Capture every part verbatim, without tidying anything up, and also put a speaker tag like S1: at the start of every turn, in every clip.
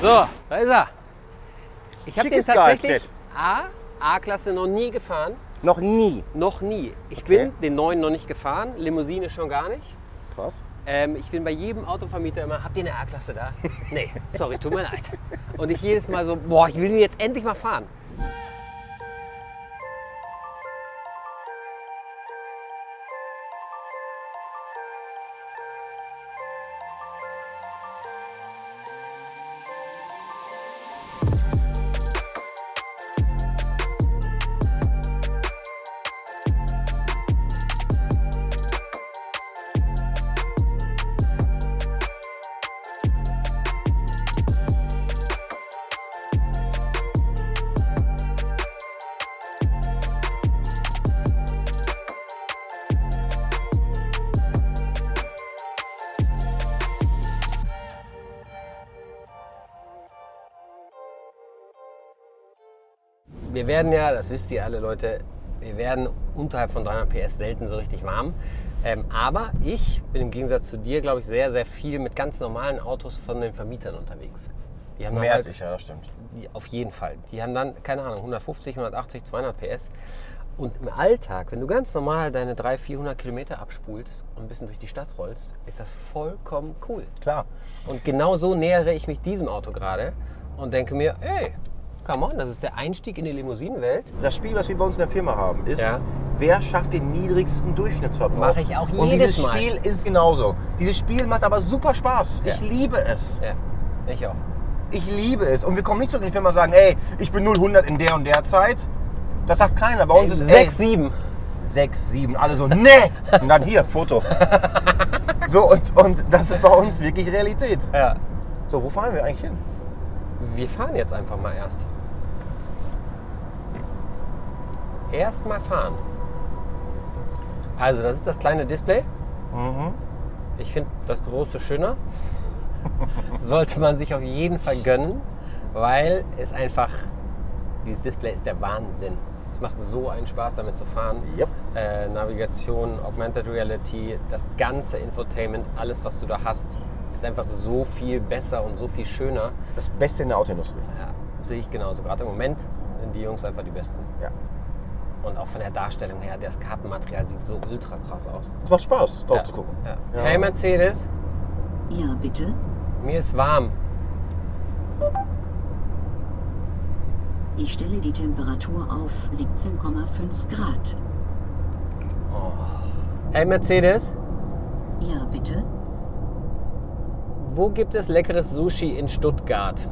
S1: So, da ist er. Ich habe den
S2: Schickes
S1: tatsächlich
S2: Kfz.
S1: A, A-Klasse noch nie gefahren.
S2: Noch nie.
S1: Noch nie. Ich
S2: Okay.
S1: bin den neuen noch nicht gefahren, Limousine schon gar nicht.
S2: Krass.
S1: Ähm, ich bin bei jedem Autovermieter immer, habt ihr eine A-Klasse da? Nee, sorry, tut mir leid. Und ich jedes Mal so, boah, ich will den jetzt endlich mal fahren. Wir werden ja, das wisst ihr alle Leute, wir werden unterhalb von dreihundert P S selten so richtig warm. Ähm, aber ich bin im Gegensatz zu dir, glaube ich, sehr, sehr viel mit ganz normalen Autos von den Vermietern unterwegs. Die haben dann
S2: Mehr
S1: halt,
S2: als ich, ja, das stimmt.
S1: die, auf jeden Fall. Die haben dann, keine Ahnung, hundertfünfzig, hundertachtzig, zweihundert P S. Und im Alltag, wenn du ganz normal deine dreihundert, vierhundert Kilometer abspulst und ein bisschen durch die Stadt rollst, ist das vollkommen cool.
S2: Klar.
S1: Und genau so nähere ich mich diesem Auto gerade und denke mir, ey, come on, das ist der Einstieg in die Limousinenwelt.
S2: Das Spiel, was wir bei uns in der Firma haben, ist,
S1: Ja.
S2: wer schafft den niedrigsten Durchschnittsverbrauch.
S1: Mache ich auch
S2: Und
S1: jedes
S2: dieses
S1: Mal.
S2: Spiel ist genauso. Dieses Spiel macht aber super Spaß.
S1: Ja.
S2: Ich liebe es.
S1: Ja, ich auch.
S2: Ich liebe es. Und wir kommen nicht zurück in die Firma und sagen, ey, ich bin null hundert in der und der Zeit. Das sagt keiner. Bei uns ist
S1: sechs, sieben.
S2: sechs, sieben. Alle so, nee. Und dann hier, Foto. So, und, und das ist bei uns wirklich Realität.
S1: Ja.
S2: So, wo fahren wir eigentlich hin?
S1: Wir fahren jetzt einfach mal erst. Erst mal fahren. Also, das ist das kleine Display.
S2: Mhm.
S1: Ich finde das große schöner. Sollte man sich auf jeden Fall gönnen, weil es einfach, dieses Display ist der Wahnsinn. Es macht so einen Spaß, damit zu fahren.
S2: Yep.
S1: Äh, Navigation, Augmented Reality, das ganze Infotainment, alles, was du da hast, ist einfach so viel besser und so viel schöner.
S2: Das Beste in der Autoindustrie.
S1: Ja, sehe ich genauso. Gerade im Moment sind die Jungs einfach die Besten.
S2: Ja.
S1: Und auch von der Darstellung her, das Kartenmaterial sieht so ultra krass aus.
S2: Es macht Spaß, drauf
S1: Ja.
S2: zu gucken.
S1: Ja.
S2: Ja.
S1: Hey Mercedes,
S3: Ja, bitte.
S1: mir ist warm.
S3: Ich stelle die Temperatur auf siebzehn Komma fünf Grad.
S1: Hey Mercedes,
S3: Ja, bitte.
S1: wo gibt es leckeres Sushi in Stuttgart?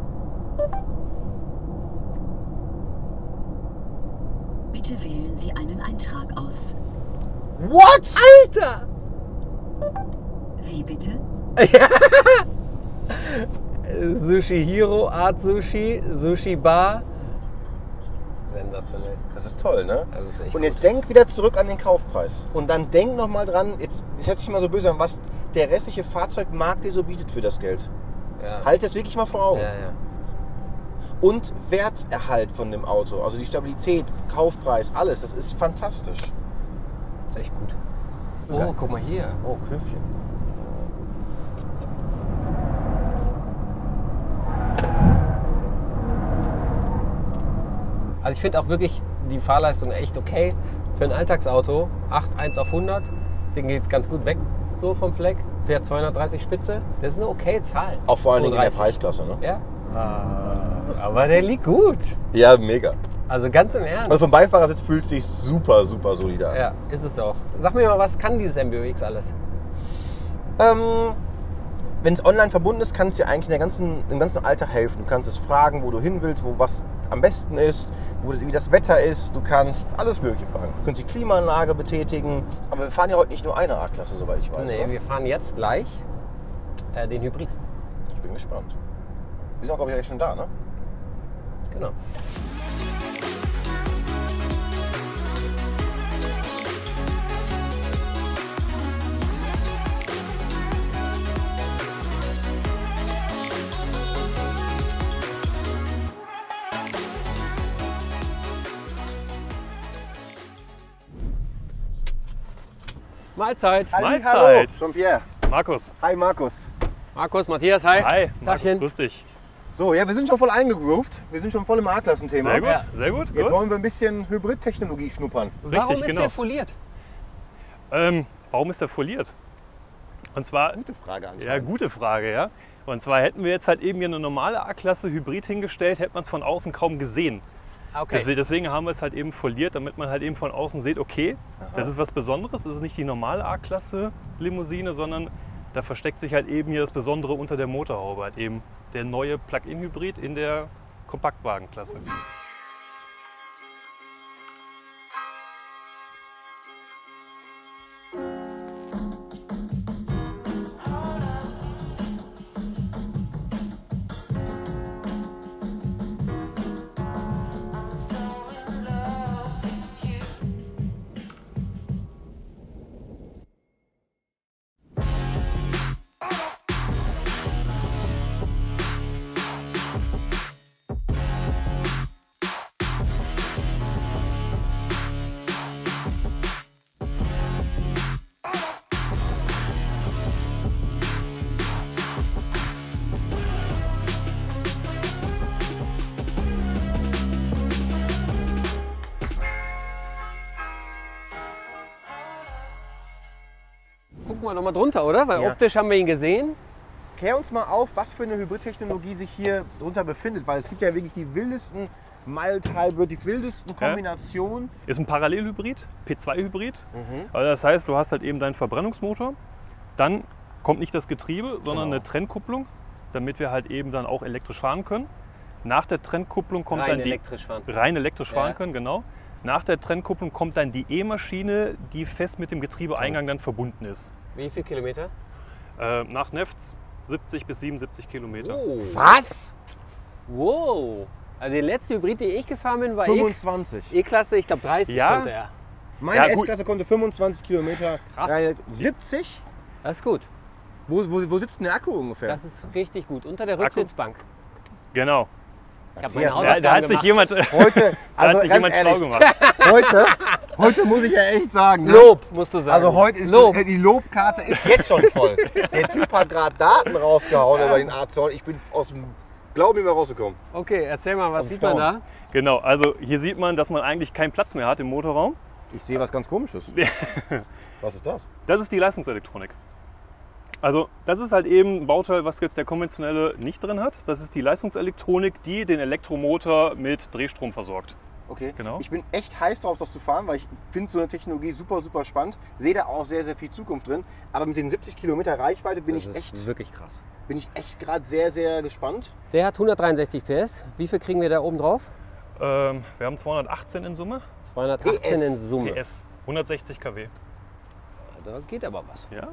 S3: Bitte wählen Sie einen Eintrag aus.
S2: What?
S1: Alter!
S3: Wie bitte?
S1: Sushi Hero, Art Sushi, Sushi Bar. Sensationell.
S2: Das ist toll, ne?
S1: Das ist echt
S2: Und jetzt denk wieder zurück an den Kaufpreis. Und dann denk nochmal dran, jetzt, jetzt hört sich mal so böse an, was der restliche Fahrzeugmarkt dir so bietet für das Geld.
S1: Ja.
S2: Halt das wirklich mal vor Augen.
S1: Ja, ja.
S2: Und Werterhalt von dem Auto, also die Stabilität, Kaufpreis, alles, das ist fantastisch.
S1: Das ist echt gut. Oh,
S2: Geil.
S1: guck mal hier.
S2: Oh, Köpfchen.
S1: Also ich finde auch wirklich die Fahrleistung echt okay. Für ein Alltagsauto, acht Komma eins auf hundert, das Ding geht ganz gut weg, so vom Fleck. Fährt zweihundertdreißig Spitze, das ist eine okay Zahl.
S2: Auch vor allen Dingen in der
S1: zweiunddreißig.
S2: Preisklasse, ne?
S1: Ja. Aber der liegt gut.
S2: Ja, mega.
S1: Also ganz im Ernst.
S2: Also vom Beifahrersitz fühlt es sich super, super solide an.
S1: Ja, ist es auch. Sag mir mal, was kann dieses M B U X alles?
S2: Ähm, wenn es online verbunden ist, kann es dir eigentlich in der ganzen, im ganzen Alltag helfen. Du kannst es fragen, wo du hin willst, wo was am besten ist, wo, wie das Wetter ist. Du kannst alles Mögliche fragen. Du kannst die Klimaanlage betätigen. Aber wir fahren ja heute nicht nur eine A-Klasse, soweit ich weiß.
S1: Nee,
S2: ne?
S1: wir fahren jetzt gleich äh, den Hybrid.
S2: Ich bin gespannt. Wir sind auch, glaube ich, gleich schon da, ne?
S1: Genau. Mahlzeit.
S2: Halli,
S4: Mahlzeit.
S2: Hallo, Jean-Pierre.
S4: Markus.
S2: Hi, Markus.
S1: Markus, Matthias, hi.
S4: Hi, Markus,
S1: Tagchen.
S4: grüß dich.
S2: So, ja, wir sind schon voll eingegroovt. Wir sind schon voll im A-Klassen-Thema.
S4: Sehr gut,
S1: Ja.
S4: sehr gut.
S2: Jetzt
S4: gut.
S2: wollen wir ein bisschen Hybrid-Technologie schnuppern.
S1: Warum
S4: Richtig,
S1: ist
S4: genau.
S1: der foliert?
S4: Ähm, warum ist der foliert? Und zwar,
S2: Gute Frage
S4: ja,
S2: anscheinend.
S4: gute Frage, ja. Und zwar hätten wir jetzt halt eben hier eine normale A-Klasse Hybrid hingestellt, hätte man es von außen kaum gesehen.
S1: Okay.
S4: Deswegen, deswegen haben wir es halt eben foliert, damit man halt eben von außen sieht, okay, das ist was Besonderes, das ist nicht die normale A-Klasse Limousine, sondern da versteckt sich halt eben hier das Besondere unter der Motorhaube, halt eben der neue Plug-in-Hybrid in der Kompaktwagenklasse.
S1: Gucken wir noch mal drunter, oder? Weil
S2: Ja.
S1: optisch haben wir ihn gesehen.
S2: Klär uns mal auf, was für eine Hybrid-Technologie sich hier drunter befindet, weil es gibt ja wirklich die wildesten Mild-Hybrid, die wildesten Kombinationen.
S4: Ist ein Parallelhybrid, P zwei Hybrid.
S2: Mhm.
S4: Also das heißt, du hast halt eben deinen Verbrennungsmotor, dann kommt nicht das Getriebe, sondern
S2: Genau.
S4: eine Trennkupplung, damit wir halt eben dann auch elektrisch fahren können. Nach der Trennkupplung kommt
S1: Rein
S4: dann die
S1: elektrisch fahren.
S4: rein elektrisch fahren
S1: Ja.
S4: können, genau. Nach der Trennkupplung kommt dann die E-Maschine, die fest mit dem Getriebeeingang dann verbunden ist.
S1: Wie viel Kilometer?
S4: Äh, nach Nefts siebzig bis siebenundsiebzig Kilometer.
S1: Oh.
S2: Was?
S1: Wow. Also die letzte Hybrid, die ich gefahren bin, war E-
S2: fünfundzwanzig.
S1: E-Klasse, ich glaube dreißig
S4: Ja.
S1: konnte er.
S2: Meine
S4: Ja, gut.
S2: S-Klasse konnte fünfundzwanzig Kilometer.
S1: Krass.
S2: Rein- siebzig?
S1: Das ist gut.
S2: Wo, wo, wo sitzt denn der Akku ungefähr?
S1: Das ist richtig gut. Unter der Rücksitzbank.
S4: Genau.
S1: Ich habe
S2: Ja,
S1: meine
S2: da-
S4: Da,
S1: Hausaufgaben
S4: da hat sich
S1: gemacht.
S4: jemand, da
S2: Heute,
S4: hat
S2: also
S4: sich
S2: ganz
S4: jemand schlau
S2: ehrlich,
S4: gemacht.
S2: heute, heute muss ich ja echt sagen. Ne?
S1: Lob, musst du sagen.
S2: Also heute ist
S1: Lob.
S2: die Lobkarte ist jetzt schon voll. Der Typ hat gerade Daten rausgehauen über den A-Zorn. Ich bin aus dem Glauben nicht mehr rausgekommen.
S1: Okay, erzähl mal, was
S2: Aus dem
S1: sieht man da?
S4: Genau, also hier sieht man, dass man eigentlich keinen Platz mehr hat im Motorraum.
S2: Ich sehe was ganz Komisches. Was ist das?
S4: Das ist die Leistungselektronik. Also das ist halt eben ein Bauteil, was jetzt der konventionelle nicht drin hat. Das ist die Leistungselektronik, die den Elektromotor mit Drehstrom versorgt.
S2: Okay.
S4: Genau.
S2: Ich bin echt heiß drauf, das zu fahren, weil ich finde so eine Technologie super, super spannend. Sehe da auch sehr, sehr viel Zukunft drin. Aber mit den siebzig Kilometer Reichweite bin
S1: Das
S2: ich
S1: ist
S2: echt,
S1: wirklich krass.
S2: bin ich echt gerade sehr, sehr gespannt.
S1: Der hat hundertdreiundsechzig P S. Wie viel kriegen wir da oben drauf?
S4: Ähm, wir haben zweihundertachtzehn in Summe.
S1: zweihundertachtzehn
S2: P S.
S1: in Summe.
S4: P S, hundertsechzig Kilowatt.
S1: Da geht aber was.
S4: Ja?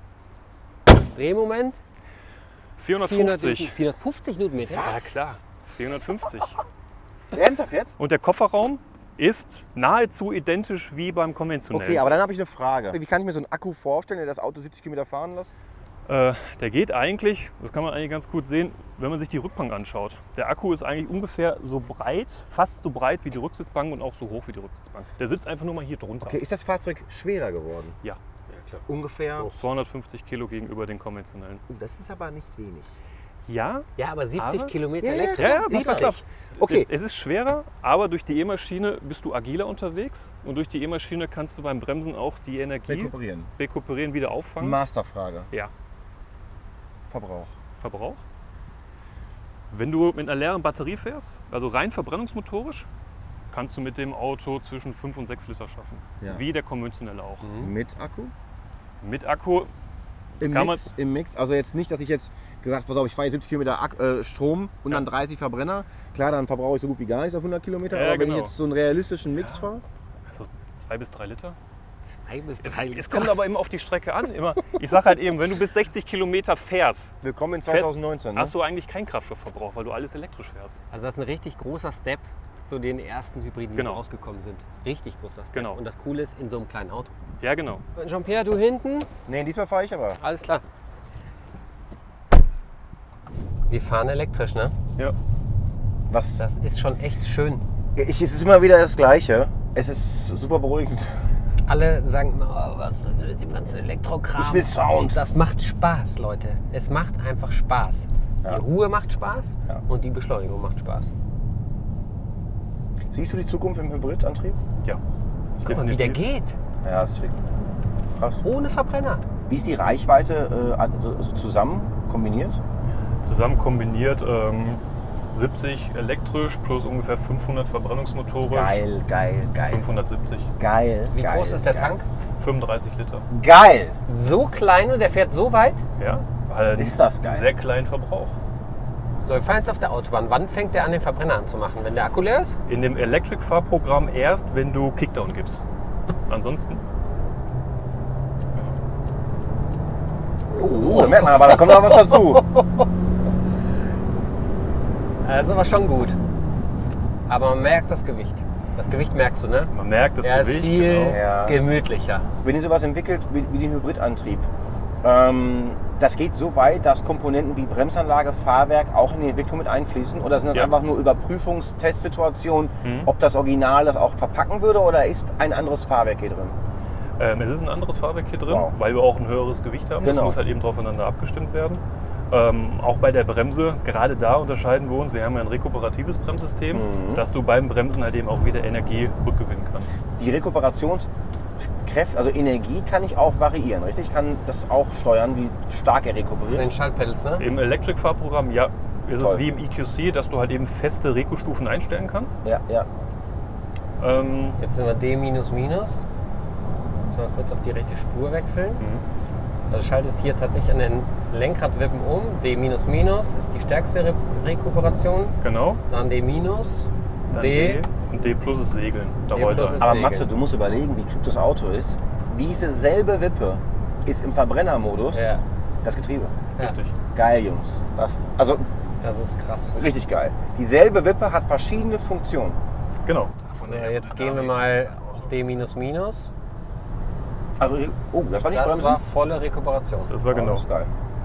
S1: Drehmoment
S4: vierhundertfünfzig.
S1: vierhundertfünfzig Newtonmeter.
S4: Ja klar, vierhundertfünfzig.
S2: Ernsthaft jetzt?
S4: Und der Kofferraum ist nahezu identisch wie beim konventionellen.
S2: Okay, aber dann habe ich eine Frage. Wie kann ich mir so einen Akku vorstellen, der das Auto siebzig Kilometer fahren lässt?
S4: Äh, der geht eigentlich, das kann man eigentlich ganz gut sehen, wenn man sich die Rückbank anschaut. Der Akku ist eigentlich ungefähr so breit, fast so breit wie die Rücksitzbank und auch so hoch wie die Rücksitzbank. Der sitzt einfach nur mal hier drunter.
S2: Okay, ist das Fahrzeug schwerer geworden?
S4: Ja,
S2: Ungefähr.
S4: zweihundertfünfzig Kilo gegenüber den konventionellen.
S2: Oh, das ist aber nicht wenig.
S4: Ja,
S1: Ja, aber siebzig
S4: Aber-
S1: Kilometer
S2: Ja, ja,
S1: elektrisch.
S4: ja, ja,
S2: Sieht
S4: pass
S2: man
S4: auf.
S2: Okay.
S4: Es, es ist schwerer, aber durch die E-Maschine bist du agiler unterwegs und durch die E-Maschine kannst du beim Bremsen auch die Energie
S2: Rekuperieren.
S4: rekuperieren, wieder auffangen.
S2: Masterfrage.
S4: Ja,
S2: Verbrauch.
S4: Verbrauch. Wenn du mit einer leeren Batterie fährst, also rein verbrennungsmotorisch, kannst du mit dem Auto zwischen fünf und sechs Liter schaffen.
S2: Ja.
S4: Wie der konventionelle auch.
S2: Mit Akku?
S4: Mit Akku,
S2: Im
S4: Kann
S2: Mix, Im Mix. Also jetzt nicht, dass ich jetzt gesagt habe, pass auf, ich fahre jetzt siebzig Kilometer Ak äh, Strom und
S4: Ja.
S2: dann dreißig Verbrenner. Klar, dann verbrauche ich so gut wie gar nichts auf hundert Kilometer.
S4: Ja,
S2: aber wenn
S4: genau.
S2: ich jetzt so einen realistischen Mix fahre,
S4: also zwei bis drei Liter.
S1: Zwei bis
S4: Es,
S1: drei
S4: es kommt aber immer auf die Strecke an. Immer, ich sage halt eben, wenn du bis sechzig Kilometer fährst,
S2: willkommen in
S4: Fest-
S2: zweitausendneunzehn. Ne?
S4: hast du eigentlich keinen Kraftstoffverbrauch, weil du alles elektrisch fährst.
S1: Also das ist ein richtig großer Step zu den ersten Hybriden, die
S4: Genau.
S1: so rausgekommen sind. Richtig großer Step.
S4: Genau.
S1: Und das Coole ist, in so einem kleinen Auto.
S4: Ja, genau.
S1: Jean-Pierre, du hinten?
S2: Nee, diesmal fahre ich aber.
S1: Alles klar. Wir fahren elektrisch, ne?
S4: Ja.
S2: Was?
S1: Das ist schon echt schön.
S2: Ich, es ist immer wieder das Gleiche. Es ist super beruhigend.
S1: Alle sagen, oh, was ist das mit dem ganzen Elektrokram?
S2: Ich will Sound.
S1: Und das macht Spaß, Leute. Es macht einfach Spaß.
S2: Ja.
S1: Die Ruhe macht Spaß
S2: Ja.
S1: und die Beschleunigung macht Spaß.
S2: Siehst du die Zukunft im Hybridantrieb?
S4: Ja.
S1: Guck mal, wie der geht.
S2: Ja, das ist krass.
S1: Ohne Verbrenner.
S2: Wie ist die Reichweite äh, also, also zusammen kombiniert?
S4: Zusammen kombiniert ähm, siebzig elektrisch plus ungefähr fünfhundert verbrennungsmotorisch.
S2: Geil, geil, geil.
S4: fünfhundertsiebzig.
S2: Geil.
S1: Wie
S2: geil,
S1: groß ist der
S2: geil.
S1: Tank?
S4: fünfunddreißig Liter.
S2: Geil!
S1: So klein und der fährt so weit.
S4: Ja. Halt
S2: Ist das geil.
S4: Sehr kleinen Verbrauch.
S1: So, wir fahren jetzt auf der Autobahn. Wann fängt der an, den Verbrenner anzumachen? Wenn der Akku leer ist?
S4: In dem Electric-Fahrprogramm erst, wenn du Kickdown gibst. Ansonsten.
S2: Oh, da merkt man aber, da kommt noch was dazu.
S1: Also war schon gut. Aber man merkt das Gewicht. Das Gewicht merkst du, ne?
S4: Man merkt das
S1: Er
S4: Gewicht.
S1: ist viel
S4: Genau.
S2: Ja.
S1: gemütlicher.
S2: Wenn ihr sowas entwickelt wie, wie den Hybridantrieb, ähm, das geht so weit, dass Komponenten wie Bremsanlage, Fahrwerk auch in die Entwicklung mit einfließen? Oder sind das
S4: Ja.
S2: einfach nur Überprüfungstestsituationen,
S4: Mhm.
S2: ob das Original das auch verpacken würde oder ist ein anderes Fahrwerk hier drin?
S4: Ähm, es ist ein anderes Fahrwerk hier drin,
S2: Wow.
S4: weil wir auch ein höheres Gewicht haben.
S2: Genau.
S4: Das muss halt eben aufeinander abgestimmt werden. Ähm, auch bei der Bremse, gerade da unterscheiden wir uns. Wir haben ja ein rekuperatives Bremssystem,
S2: Mhm.
S4: dass du beim Bremsen halt eben auch wieder Energie rückgewinnen kannst.
S2: Die Rekuperationskräfte, also Energie, kann ich auch variieren, richtig? Ich kann das auch steuern, wie stark er
S1: Den
S2: rekuperiert.
S1: Schaltpedals, ne?
S4: Im Electric-Fahrprogramm, ja, ist
S2: Toll.
S4: es wie im E Q C, dass du halt eben feste Reku-Stufen einstellen kannst.
S2: Ja, ja.
S4: Ähm,
S1: Jetzt sind wir D minus minus. Müssen wir kurz auf die rechte Spur wechseln.
S4: mhm.
S1: Also schaltest hier tatsächlich an den Lenkradwippen um. D minus minus ist die stärkste Re Rekuperation.
S4: Genau.
S1: Dann D minus.
S4: Dann
S1: D.
S4: D. Und D plus ist Segeln. Da
S1: D
S4: rollt
S1: plus
S4: er.
S1: ist-
S2: Aber
S1: Segeln.
S2: Matze, du musst überlegen, wie klug das Auto ist. Diese selbe Wippe ist im Verbrennermodus
S1: Ja.
S2: das Getriebe.
S1: Ja,
S4: Richtig.
S2: Geil, Jungs. Das, also
S1: das ist krass.
S2: richtig geil. Dieselbe Wippe hat verschiedene Funktionen.
S4: Genau.
S1: So, jetzt gehen wir mal auf D minus minus.
S2: Also, oh, das war nicht
S1: Das
S2: Bremsen?
S1: war volle Rekuperation.
S4: Das war
S2: Oh,
S4: genau.
S2: das ist geil.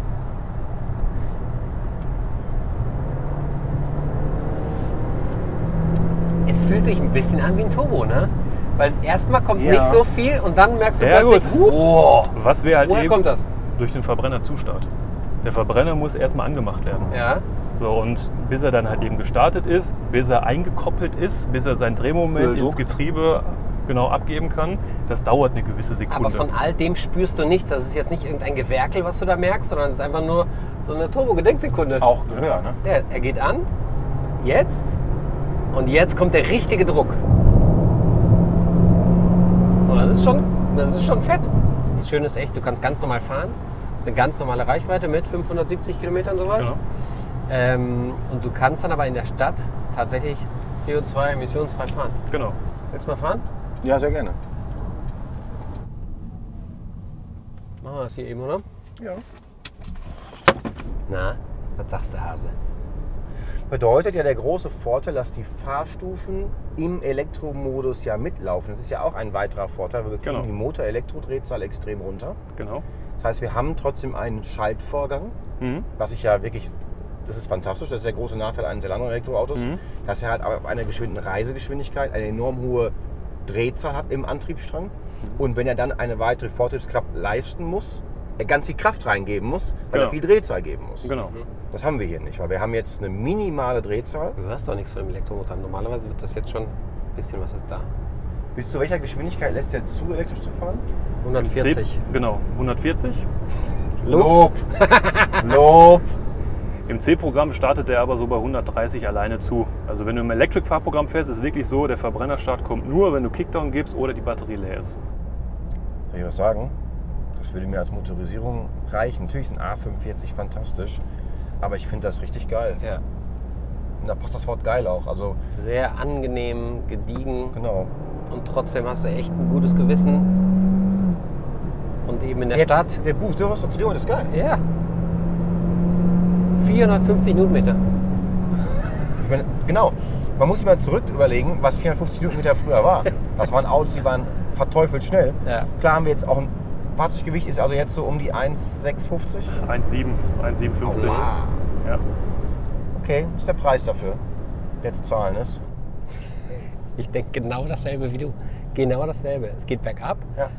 S1: Es fühlt sich ein bisschen an wie ein Turbo, ne? Weil erstmal kommt
S2: Ja.
S1: nicht so viel und dann merkst du
S4: Ja,
S1: plötzlich,
S4: gut.
S1: oh,
S4: Was wir halt
S1: woher
S4: eben
S1: kommt das?
S4: durch den Verbrenner Zustart. Der Verbrenner muss erstmal angemacht werden.
S1: Ja,
S4: So, und bis er dann halt eben gestartet ist, bis er eingekoppelt ist, bis er sein Drehmoment
S2: Öldruck.
S4: ins Getriebe genau abgeben kann, das dauert eine gewisse Sekunde.
S1: aber von all dem spürst du nichts. Das ist jetzt nicht irgendein Gewerkel, was du da merkst, sondern es ist einfach nur so eine Turbo-Gedenksekunde.
S2: Auch Gehör, ne?
S1: Ja, er geht an, jetzt und jetzt kommt der richtige Druck. Und das ist schon, das ist schon fett. Das Schöne ist echt, du kannst ganz normal fahren. Das ist eine ganz normale Reichweite mit fünfhundertsiebzig Kilometern sowas.
S4: Genau.
S1: Ähm, und du kannst dann aber in der Stadt tatsächlich C O zwei emissionsfrei fahren.
S4: Genau.
S1: Willst du mal fahren?
S2: Ja, sehr gerne.
S1: Machen wir das hier eben, oder?
S2: Ja.
S1: Na, was sagst du, Hase?
S2: Bedeutet ja der große Vorteil, dass die Fahrstufen im Elektromodus ja mitlaufen. Das ist ja auch ein weiterer Vorteil, weil wir kriegen
S4: Genau.
S2: die Motor-Elektrodrehzahl extrem runter.
S4: Genau.
S2: Das heißt, wir haben trotzdem einen Schaltvorgang,
S4: Mhm.
S2: was ich ja wirklich, das ist fantastisch, das ist der große Nachteil eines Elantra-Elektroautos,
S4: Mhm.
S2: dass er halt aber eine geschwinde Reisegeschwindigkeit, eine enorm hohe Drehzahl hat im Antriebsstrang. Und wenn er dann eine weitere Vortriebskraft leisten muss, er ganz viel Kraft reingeben muss, weil
S4: Genau.
S2: er viel Drehzahl geben muss.
S4: Genau.
S2: Das haben wir hier nicht, weil wir haben jetzt eine minimale Drehzahl.
S1: Du hörst doch nichts von dem Elektromotor. Normalerweise wird das jetzt schon ein bisschen, was ist da?
S2: Bis zu welcher Geschwindigkeit lässt er zu, elektrisch zu fahren?
S1: hundertvierzig.
S4: C, genau, hundertvierzig.
S2: Lob! Lob!
S4: Im C-Programm startet der aber so bei hundertdreißig alleine zu. Also wenn du im Electric-Fahrprogramm fährst, ist es wirklich so, der Verbrennerstart kommt nur, wenn du Kickdown gibst oder die Batterie leer ist.
S2: Soll ich was sagen? Das würde mir als Motorisierung reichen. Natürlich ist ein A fünfundvierzig fantastisch, aber ich finde das richtig geil.
S1: Ja.
S2: Und da passt das Wort geil auch. Also,
S1: Sehr angenehm, gediegen
S2: genau.
S1: und trotzdem hast du echt ein gutes Gewissen. Und eben in der
S2: Jetzt,
S1: Stadt.
S2: der Boost, der Drehung ist geil.
S1: Ja. vierhundertfünfzig Newtonmeter.
S2: Ich meine, genau. Man muss sich mal zurück überlegen, was vierhundertfünfzig Newtonmeter früher war. Das waren Autos, die waren verteufelt schnell.
S1: Ja.
S2: Klar haben wir jetzt auch ein Fahrzeuggewicht, ist also jetzt so um die eins Komma sechshundertfünfzig.
S4: eins Komma sieben, eins Komma siebenundfünfzig. Ja.
S2: Okay, das ist der Preis dafür, der zu zahlen ist.
S1: Ich denke genau dasselbe wie du. Genau dasselbe. Es geht bergab.
S2: Ja.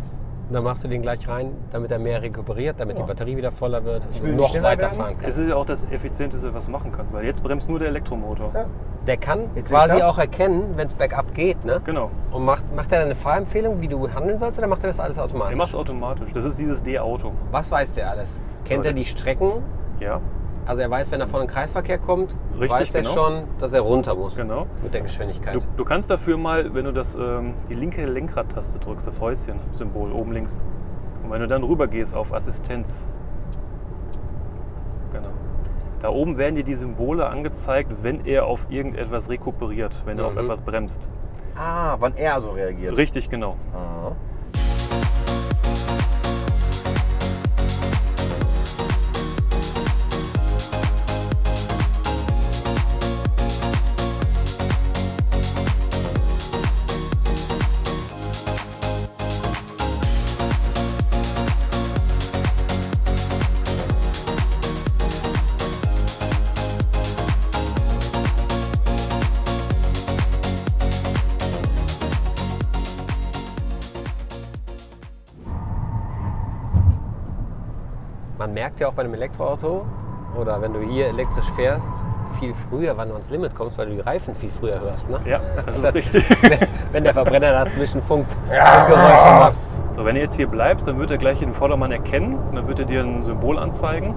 S1: Und dann machst du den gleich rein, damit er mehr rekuperiert, damit
S2: Ja.
S1: die Batterie wieder voller wird
S2: Ich
S1: und
S2: will
S1: du
S2: nicht
S1: noch
S2: schneller
S1: weiterfahren
S2: werden.
S1: kannst.
S4: Es ist ja auch das Effizienteste, was du machen kannst, weil jetzt bremst nur der Elektromotor.
S2: Ja.
S1: Der kann
S2: Jetzt sehe ich
S1: quasi
S2: das.
S1: auch erkennen, wenn es bergab geht. Ne?
S4: Genau.
S1: Und macht, macht er dann eine Fahrempfehlung, wie du handeln sollst, oder macht er das alles automatisch?
S4: Er macht es automatisch. Das ist dieses D-Auto.
S1: Was weiß der alles? Kennt
S4: So,
S1: er die Strecken?
S4: Ja,
S1: Also er weiß, wenn er vor den Kreisverkehr kommt,
S4: Richtig,
S1: weiß er
S4: genau.
S1: schon, dass er runter muss
S4: genau.
S1: mit der Geschwindigkeit.
S4: Du, du kannst dafür mal, wenn du das, ähm, die linke Lenkradtaste drückst, das Häuschen-Symbol oben links. Und wenn du dann rüber gehst auf Assistenz, genau. Da oben werden dir die Symbole angezeigt, wenn er auf irgendetwas rekuperiert, wenn er auf
S1: Mhm.
S4: etwas bremst.
S2: Ah, wann er so reagiert.
S4: Richtig, genau.
S2: Aha.
S1: Man merkt ja auch bei einem Elektroauto oder wenn du hier elektrisch fährst, viel früher, wann du ans Limit kommst, weil du die Reifen viel früher hörst. Ne?
S4: Ja, das ist richtig.
S1: Wenn der Verbrenner dazwischen funkt und Geräusche macht.
S4: So, wenn du jetzt hier bleibst, dann wird er gleich den Vordermann erkennen und dann wird er dir ein Symbol anzeigen.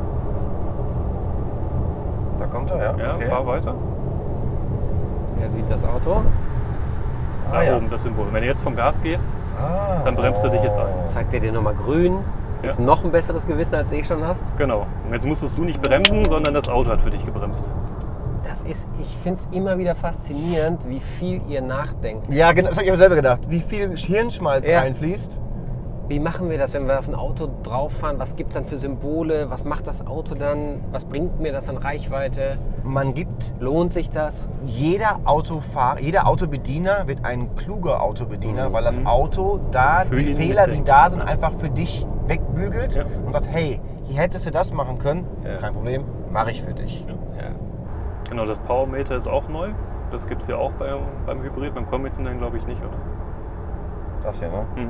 S2: Da kommt er, ja.
S4: Ja,
S2: okay.
S4: fahr weiter.
S1: Er sieht das Auto,
S4: Da
S2: Ah, ja.
S4: oben das Symbol. Wenn du jetzt vom Gas gehst,
S2: Ah.
S4: dann bremst du dich jetzt ein.
S1: zeigt er dir nochmal grün.
S4: Ja.
S1: Jetzt noch ein besseres Gewissen, als du eh schon hast.
S4: Genau. Und jetzt musstest du nicht bremsen, sondern das Auto hat für dich gebremst.
S1: Das ist, ich finde es immer wieder faszinierend, wie viel ihr nachdenkt.
S2: Ja, genau, das habe ich mir selber gedacht. Wie viel Hirnschmalz
S1: Ja.
S2: reinfließt.
S1: Wie machen wir das, wenn wir auf ein Auto drauf fahren? Was gibt es dann für Symbole? Was macht das Auto dann? Was bringt mir das an Reichweite?
S2: Man gibt
S1: Lohnt sich das?
S2: jeder Autofahrer, jeder Autobediener wird ein kluger Autobediener,
S1: Mhm.
S2: weil das Auto da
S4: Für
S2: die
S4: ihn
S2: Fehler, die
S4: mitdenkt.
S2: da sind, einfach für dich wegbügelt
S4: Ja.
S2: und sagt, hey, hier hättest du das machen können.
S1: Ja.
S2: Kein Problem, mache ich für dich.
S1: Ja.
S4: Genau, das Powermeter ist auch neu. Das gibt es ja auch beim, beim Hybrid. Beim konventionellen glaube ich nicht, oder?
S2: Das hier, ne?
S4: Mhm.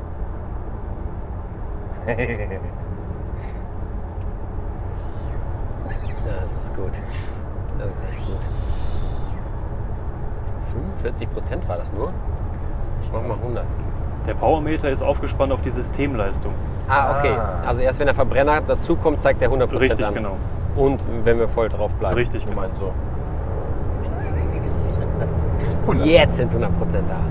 S1: Ja, das ist gut. Das ist echt gut. fünfundvierzig Prozent war das nur? Ich mach mal hundert.
S4: Der Powermeter ist aufgespannt auf die Systemleistung.
S1: Ah, okay.
S2: Ah.
S1: Also erst wenn der Verbrenner dazukommt, zeigt der hundert Prozent
S4: Richtig,
S1: an.
S4: genau.
S1: Und wenn wir voll drauf bleiben.
S4: Richtig,
S2: Du
S4: genau.
S2: meinst so. hundert.
S1: Jetzt sind hundert Prozent da.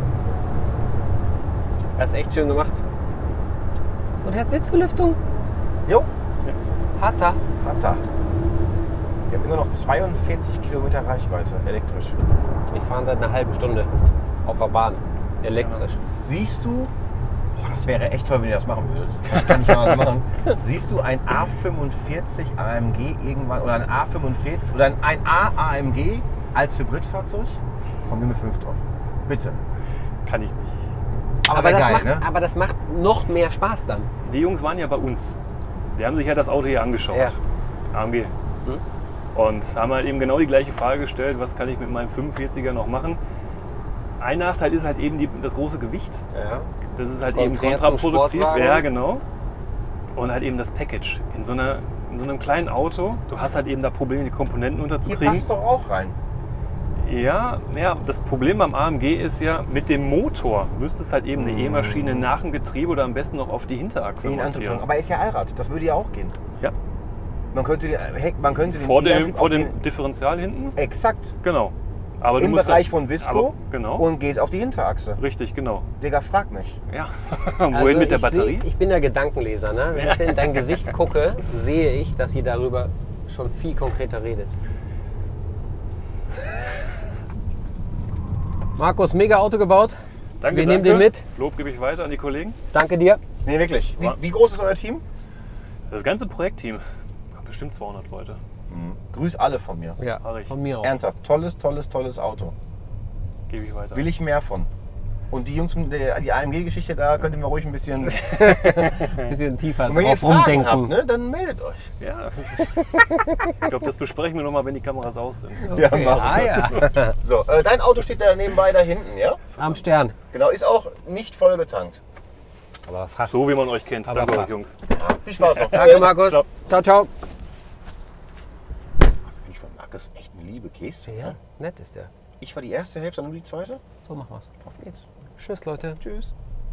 S1: Das ist echt schön gemacht. Und er hat Sitzbelüftung.
S2: Jo,
S1: Hat er.
S2: hat er. Wir haben immer noch zweiundvierzig Kilometer Reichweite, elektrisch.
S1: Wir fahren seit einer halben Stunde auf der Bahn. Elektrisch.
S2: Siehst du, boah, das wäre echt toll, wenn ihr das machen würdet. Das kann ich mal was machen. Siehst du ein A fünfundvierzig A M G irgendwann oder ein A fünfundvierzig oder ein A A M G als Hybridfahrzeug? Komm, nimm mir fünf drauf. Bitte.
S4: Kann ich nicht.
S2: Aber,
S1: Aber
S2: wär
S1: das,
S2: geil,
S1: macht,
S2: ne?
S1: aber das macht noch mehr Spaß dann.
S4: Die Jungs waren ja bei uns. Die haben sich ja das Auto hier angeschaut.
S1: Ja.
S4: A M G. Und haben halt eben genau die gleiche Frage gestellt, was kann ich mit meinem fünfundvierziger noch machen? Ein Nachteil ist halt eben die, das große Gewicht.
S1: Ja.
S4: Das ist halt
S1: Konträr
S4: eben
S1: zum
S4: kontraproduktiv.
S1: Sportwagen.
S4: Ja, genau. Und halt eben das Package. In so, einer, in so einem kleinen Auto, du hast halt eben da Probleme, die Komponenten
S2: Hier
S4: unterzukriegen.
S2: passt doch auch rein.
S4: Ja, ja, das Problem beim A M G ist ja, mit dem Motor müsste es halt eben eine E-Maschine nach dem Getriebe oder am besten noch auf die Hinterachse
S2: Den
S4: montieren.
S2: Antriebsstrang. Aber er ist ja Allrad, das würde ja auch gehen.
S4: Ja,
S2: Man könnte den, Heck, man könnte
S4: vor
S2: den
S4: dem,
S2: E-Antrieb
S4: vor
S2: auf
S4: dem
S2: den,
S4: Differential hinten.
S2: exakt,
S4: Genau. Aber
S2: im
S4: musst
S2: Bereich
S4: halt-
S2: von Visco
S4: aber, genau.
S2: und gehst auf die Hinterachse.
S4: Richtig, genau.
S2: Digga, frag mich.
S4: Ja. Wohin
S1: Also
S4: mit der
S1: ich
S4: Batterie?
S1: Seh, ich bin der Gedankenleser. Ne? Wenn ich in dein Gesicht gucke, sehe ich, dass ihr darüber schon viel konkreter redet. Markus, mega Auto gebaut.
S4: Danke,
S1: Wir nehmen
S4: danke.
S1: den mit.
S4: Lob gebe ich weiter an die Kollegen.
S1: Danke dir.
S2: Nee, wirklich. Wie, wie groß ist euer Team?
S4: Das ganze Projektteam hat bestimmt zweihundert Leute.
S2: Grüß alle von mir.
S1: Ja,
S4: Mach ich.
S1: von mir auch.
S2: Ernsthaft, tolles, tolles, tolles Auto.
S4: Gebe ich weiter.
S2: Will ich mehr von. Und die Jungs, mit der- die A M G-Geschichte, da könnt ihr mir ruhig ein bisschen... Und
S1: Ein bisschen tiefer
S2: wenn ihr
S1: drauf
S2: Fragen
S1: rumdenken.
S2: habt, ne, dann meldet euch.
S4: Ja, ich glaube, das besprechen wir nochmal, wenn die Kameras aus sind.
S2: Ja,
S1: Okay.
S2: machen
S1: Ah ja,
S2: So, äh, dein Auto steht da nebenbei da hinten, ja?
S1: am Stern.
S2: Genau, ist auch nicht voll getankt.
S1: Aber fast.
S4: So wie man euch kennt.
S1: Aber
S4: Danke euch,
S1: fast.
S4: Jungs.
S2: Viel Spaß noch.
S1: Danke, Markus.
S4: Ciao.
S1: Ciao, ciao.
S2: Ich von Markus echt eine liebe Geste.
S1: Ja, nett ist der.
S2: Ich war die erste Hälfte, dann du die zweite.
S1: So machen wir's.
S2: Auf geht's.
S1: Tschüss, Leute.
S2: Tschüss.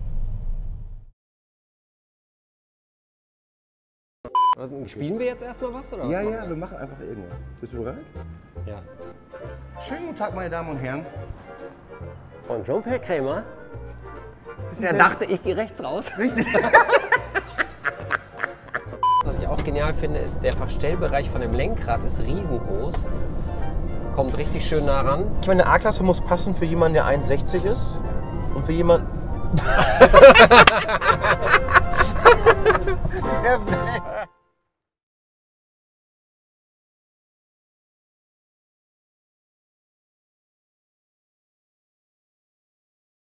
S1: Spielen wir jetzt erstmal was? Oder was
S2: Ja,
S1: machen
S2: ja, wir machen einfach irgendwas. Bist du bereit?
S1: wir? Ja.
S2: Schönen guten Tag, meine Damen und Herren.
S1: Von Jean-Pierre Krämer.
S2: Das
S1: Der
S2: ist
S1: dachte, ich gehe rechts raus.
S2: Richtig.
S1: Was ich auch genial finde, ist, der Verstellbereich von dem Lenkrad ist riesengroß. Kommt richtig schön nah ran.
S2: Ich meine, eine A-Klasse muss passen für jemanden, der eins sechzig ist und für jemanden... der